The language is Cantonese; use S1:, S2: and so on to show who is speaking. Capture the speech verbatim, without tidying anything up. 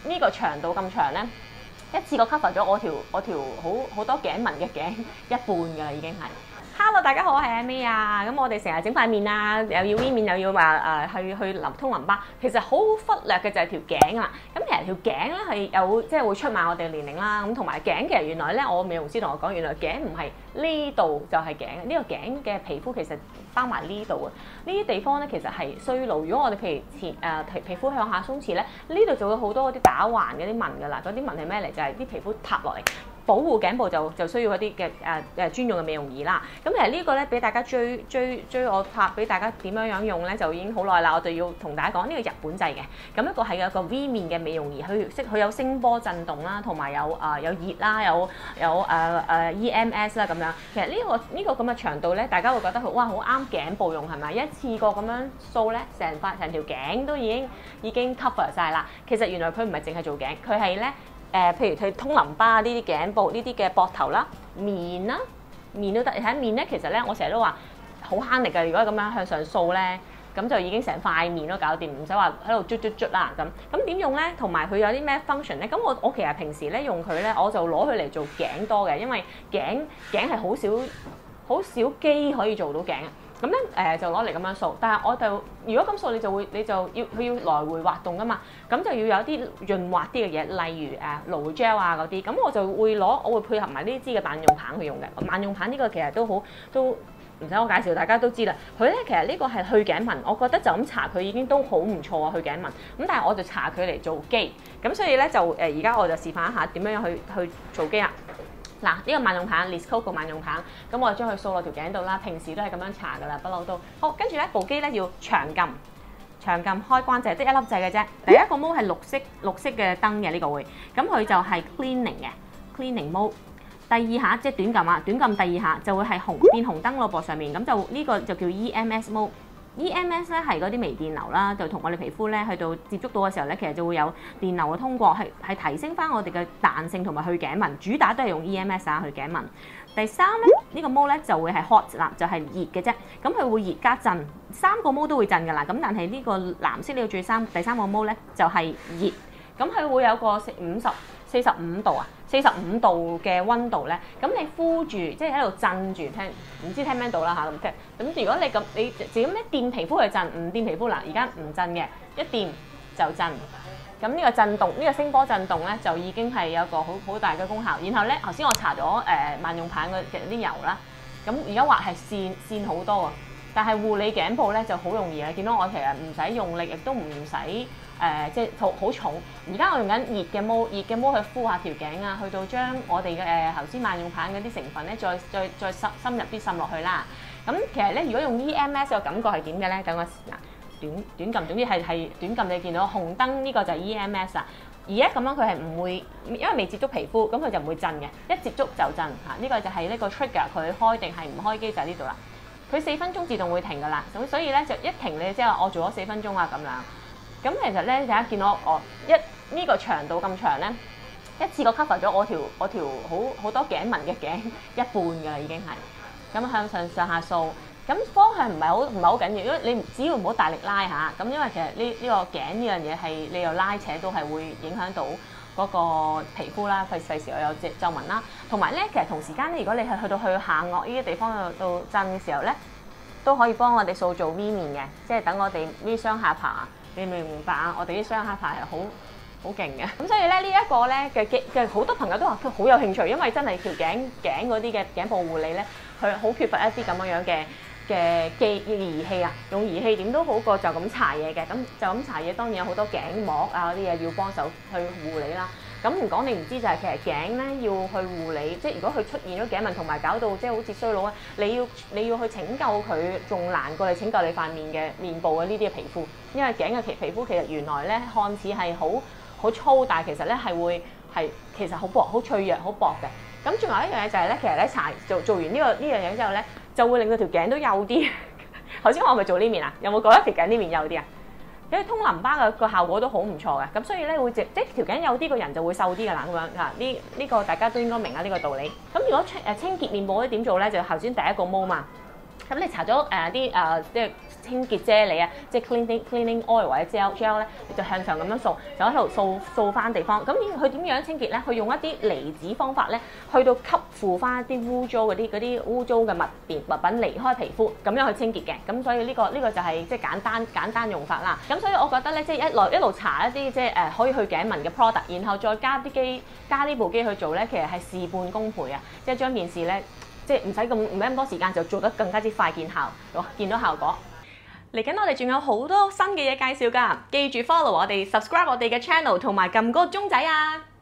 S1: 呢個長度咁長咧，一次過 cover 咗我條我條好好多頸紋嘅頸一半㗎啦，已經係。Hello， 大家好，我係 Amy 啊。咁我哋成日整塊面啊，又要 V 面，又要話誒、呃、去去淋通淋巴，其實好忽略嘅就係條頸啊。咁其實條頸咧係有即係會出賣我哋年齡啦。咁同埋頸其實原來咧，我美容師同我講，原來頸唔係呢度就係頸，呢、這個頸嘅皮膚其實包埋呢度啊。呢啲地方咧其實係衰老。如果我哋譬如前誒、呃、皮皮膚向下鬆弛咧，呢度就會好多嗰啲打橫嗰啲紋㗎啦。嗰啲紋係咩嚟？就係、是、啲皮膚塌落嚟。保護頸部就就需要一啲嘅誒誒專用嘅美容儀啦。咁其實呢個咧俾大家追追追我拍俾大家點樣樣用咧，就已經好耐啦。我就要同大家講呢個日本製嘅。咁一個係有個 V 面嘅美容儀，佢識佢有聲波震動啦，同埋有誒、呃、有熱啦，有有誒誒、呃呃、E M S 啦咁樣。其實呢、這個呢、這個咁嘅長度咧，大家會覺得佢哇好啱頸部用係咪？一次過咁樣掃咧，成塊成條頸都已經已經 cover 晒啦。其實原來佢唔係淨係做頸，佢係咧。誒、呃，譬如佢通淋巴呢啲頸部、呢啲嘅膊頭啦、面啦、面都得。你睇面咧，其實咧，我成日都話好慳力㗎。如果咁樣向上掃咧，咁就已經成塊面都搞掂，唔使話喺度捽捽捽啦咁。咁點用咧？同埋佢有啲咩 function 咧？咁我我其實平時咧用佢咧，我就攞佢嚟做頸多嘅，因為頸頸係好少好少機可以做到頸啊。咁咧誒就攞嚟咁樣掃，但係我就如果咁掃，你就會你就要佢要來回滑動噶嘛，咁就要有啲潤滑啲嘅嘢，例如誒蘆 gel 啊嗰啲，咁我就會攞我會配合埋呢支嘅萬用棒去用嘅。萬用棒呢個其實都好都唔使我介紹，大家都知啦。佢咧其實呢個係去頸紋，我覺得就咁搽佢已經都好唔錯啊，去頸紋。咁但係我就搽佢嚟做肌，咁所以咧就誒而家我就示範一下點樣樣去去做肌啦。嗱，呢個萬用棒 Lisco 個萬用棒，咁我就將佢掃落條頸度啦。平時都係咁樣搽噶啦，不嬲都好。跟住咧部機咧要長撳，長撳開關就係得一粒掣嘅啫。第一個 mode 係綠色綠色嘅燈嘅呢個會，咁佢就係 cleaning 嘅 cleaning mode。第二下即係短撳啊，短撳第二下就會係紅變紅燈咯噃上面，咁就呢個就叫 E M S mode。E M S 咧係嗰啲微電流啦，就同我哋皮膚咧去到接觸到嘅時候咧，其實就會有電流嘅通過，係係提升翻我哋嘅彈性同埋去頸紋，主打都係用 E M S 啊去頸紋。第三咧呢、這個 mode 咧就會係 hot 啦，就係熱嘅啫，咁佢會熱加震，三個 mode 都會震㗎啦。咁但係呢個藍色呢個最三第三個 mode 咧就係、是、熱，咁佢會有個五十四十五度啊，四十五度嘅溫度咧，咁你敷住即係喺度震住，聽唔知聽唔聽到啦嚇咁。咁如果你咁你自己咩掂皮膚去震，唔掂皮膚嗱，而家唔震嘅，一掂就震。咁呢個震動，呢、這個聲波震動咧，就已經係有個好好大嘅功效。然後咧，頭先我搽咗誒萬用棒嘅啲油啦，咁而家畫係線線好多啊。但係護理頸部咧就好容易啊！見到我其實唔使用力，亦都唔使誒即係好好重。而家我用緊熱嘅毛，熱嘅毛去敷下條頸啊，去到將我哋嘅誒頭先萬用棒嗰啲成分咧，再再再深深入啲滲落去啦。咁其實咧，如果用 E M S 嘅感覺係點嘅咧？等我嗱短短撳，總之係係短撳，你見到紅燈呢個就係 E M S 啊。而家咁樣佢係唔會，因為未接觸皮膚，咁佢就唔會震嘅。一接觸就震嚇，呢、這個就係呢個 trigger，佢開定係唔開機就喺呢度啦。佢四分鐘自動會停㗎啦，咁所以咧就一停你即係話我做咗四分鐘啊咁樣。咁其實咧大家見到我一呢、這個長度咁長咧，一次過 cover 咗我條我條好好多頸紋嘅頸一半㗎啦已經係。咁向上上下掃，咁方向唔係好唔係好緊要，因為你只要唔好大力拉下。咁因為其實呢呢、這個頸呢樣嘢係你又拉扯都係會影響到嗰個皮膚啦，費費事我有隻皺紋啦，同埋咧其實同時間咧，如果你係去到去下顎呢啲地方度度震嘅時候咧，都可以幫我哋塑造 V 面嘅，即係等我哋呢雙下巴，你明唔明白啊？我哋呢雙下巴係好好勁嘅，咁所以咧呢一個咧嘅嘅嘅好多朋友都話佢好有興趣，因為真係條頸頸嗰啲嘅頸部護理咧，佢好缺乏一啲咁樣樣嘅嘅機儀器啊，用儀器點都好過就咁搽嘢嘅，咁就咁搽嘢當然有好多頸膜啊嗰啲嘢要幫手去護理啦。咁唔講你唔知就係其實頸咧要去護理，即係如果佢出現咗頸紋同埋搞到即係好似衰佬啊，你要你要去拯救佢，仲難過你拯救你塊面嘅面部嘅呢啲嘅皮膚，因為頸嘅皮皮膚其實原來咧看似係好好粗，但係其實咧係會係其實好薄、好脆弱、好薄嘅。咁仲有一樣嘢就係咧，其實咧搽做做完呢、呢個呢樣嘢之後咧，就會令到條頸都幼啲。頭先我係咪做呢面啊？有冇覺得條頸呢面幼啲啊？因為通淋巴嘅個效果都好唔錯嘅，咁所以咧會即即條頸幼啲，個人就會瘦啲㗎啦咁樣嚇。呢呢個大家都應該明啊呢個道理。咁如果清誒清潔面部咧點做咧？就頭先第一個毛嘛。咁你搽咗誒啲誒即係清潔啫喱啊，即係 cleaning cleaning oil 或者 gel gel 咧，你就向上咁樣掃，就喺度掃掃翻地方。咁佢點樣清潔咧？佢用一啲離子方法咧，去到吸附翻一啲污糟嗰啲嗰啲污糟嘅物件物品離開皮膚，咁樣去清潔嘅。咁所以呢、呢個呢、呢個就係即係簡單簡單用法啦。咁所以我覺得咧，即係一路一路搽一啲即係誒可以去頸紋嘅 product，然後再加啲機加呢部機去做咧，其實係事半功倍啊！即係將件事咧。即係唔使咁唔使咁多時間就做得更加之快見效，見到效果。嚟緊我哋仲有好多新嘅嘢介紹㗎，記住 follow 我哋 subscribe 我哋嘅 channel 同埋撳嗰個鐘仔啊！